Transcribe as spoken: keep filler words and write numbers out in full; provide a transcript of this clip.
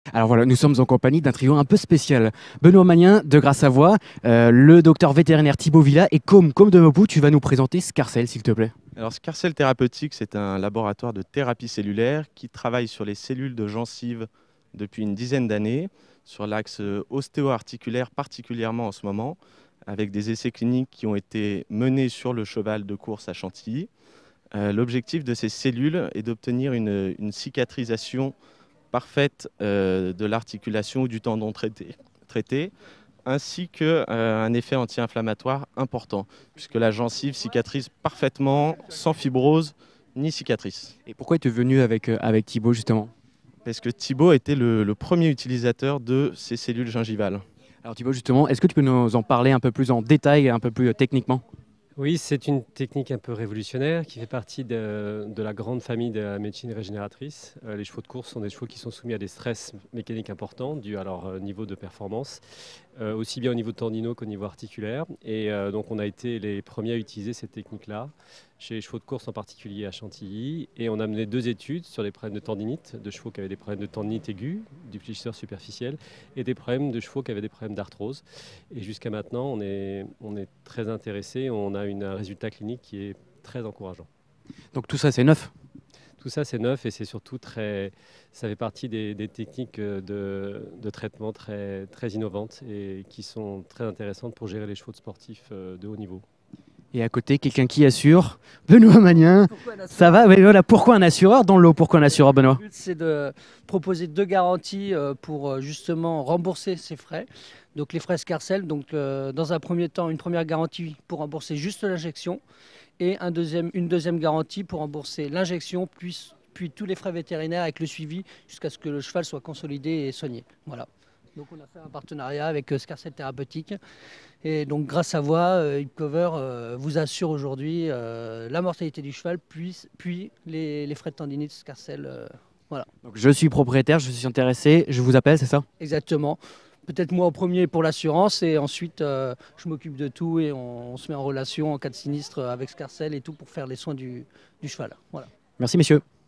Alors voilà, nous sommes en compagnie d'un trio un peu spécial. Benoît Magnin de Grasse-Savoie, euh, le docteur vétérinaire Thibaut Villa et Comme Comme de Mopou, tu vas nous présenter Scarcell, s'il te plaît. Alors, Scarcell Thérapeutique, c'est un laboratoire de thérapie cellulaire qui travaille sur les cellules de gencives depuis une dizaine d'années, sur l'axe ostéo-articulaire particulièrement en ce moment, avec des essais cliniques qui ont été menés sur le cheval de course à Chantilly. Euh, L'objectif de ces cellules est d'obtenir une, une cicatrisation parfaite euh, de l'articulation ou du tendon traité, traité ainsi qu'un euh, effet anti-inflammatoire important, puisque la gencive cicatrise parfaitement, sans fibrose ni cicatrice. Et pourquoi es-tu venu avec, euh, avec Thibaut, justement? Parce que Thibaut était le, le premier utilisateur de ces cellules gingivales. Alors Thibaut, justement, est-ce que tu peux nous en parler un peu plus en détail et un peu plus euh, techniquement? Oui, c'est une technique un peu révolutionnaire qui fait partie de, de la grande famille de la médecine régénératrice. Euh, les chevaux de course sont des chevaux qui sont soumis à des stress mécaniques importants dus à leur euh, niveau de performance, euh, aussi bien au niveau tendineux qu'au niveau articulaire. Et euh, donc on a été les premiers à utiliser cette technique-là, chez les chevaux de course en particulier à Chantilly. Et on a mené deux études sur les problèmes de tendinite, de chevaux qui avaient des problèmes de tendinite aiguë, du fléchisseur superficiel, et des problèmes de chevaux qui avaient des problèmes d'arthrose. Et jusqu'à maintenant, on est, on est très intéressé, on a une, un résultat clinique qui est très encourageant. Donc tout ça, c'est neuf. Tout ça, c'est neuf et c'est surtout très, ça fait partie des, des techniques de, de traitement très, très innovantes et qui sont très intéressantes pour gérer les chevaux de sportifs de haut niveau. Et à côté, quelqu'un qui assure, Benoît Magnin. Ça va? Oui, voilà. Pourquoi un assureur dans le lot? Pourquoi un assureur, Benoît? Le but, c'est de proposer deux garanties euh, pour euh, justement rembourser ces frais. Donc les frais Scarcell, donc euh, dans un premier temps, une première garantie pour rembourser juste l'injection et un deuxième, une deuxième garantie pour rembourser l'injection puis, puis tous les frais vétérinaires avec le suivi jusqu'à ce que le cheval soit consolidé et soigné. Voilà. Donc on a fait un partenariat avec euh, Scarcell Thérapeutique et donc grâce à Voix, euh, Hipcover euh, vous assure aujourd'hui euh, la mortalité du cheval puis, puis les, les frais de tendinite Scarcell. Euh, voilà. Donc je suis propriétaire, je suis intéressé, je vous appelle, c'est ça? Exactement. Peut-être moi en premier pour l'assurance et ensuite euh, je m'occupe de tout et on, on se met en relation en cas de sinistre avec Scarcell et tout pour faire les soins du, du cheval. Voilà. Merci messieurs.